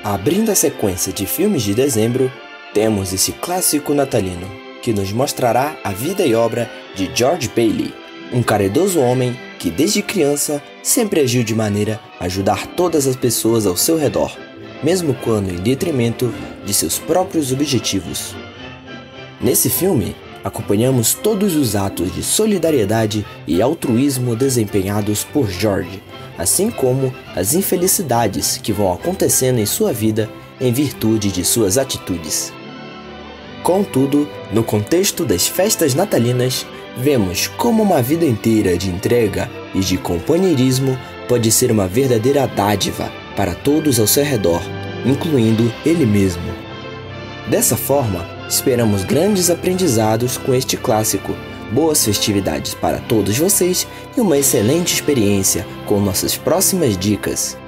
Abrindo a sequência de filmes de dezembro, temos esse clássico natalino, que nos mostrará a vida e obra de George Bailey, um caridoso homem que desde criança sempre agiu de maneira a ajudar todas as pessoas ao seu redor, mesmo quando em detrimento de seus próprios objetivos. Nesse filme, acompanhamos todos os atos de solidariedade e altruísmo desempenhados por George, assim como as infelicidades que vão acontecendo em sua vida em virtude de suas atitudes. Contudo, no contexto das festas natalinas, vemos como uma vida inteira de entrega e de companheirismo pode ser uma verdadeira dádiva para todos ao seu redor, incluindo ele mesmo. Dessa forma, esperamos grandes aprendizados com este clássico, boas festividades para todos vocês e uma excelente experiência com nossas próximas dicas.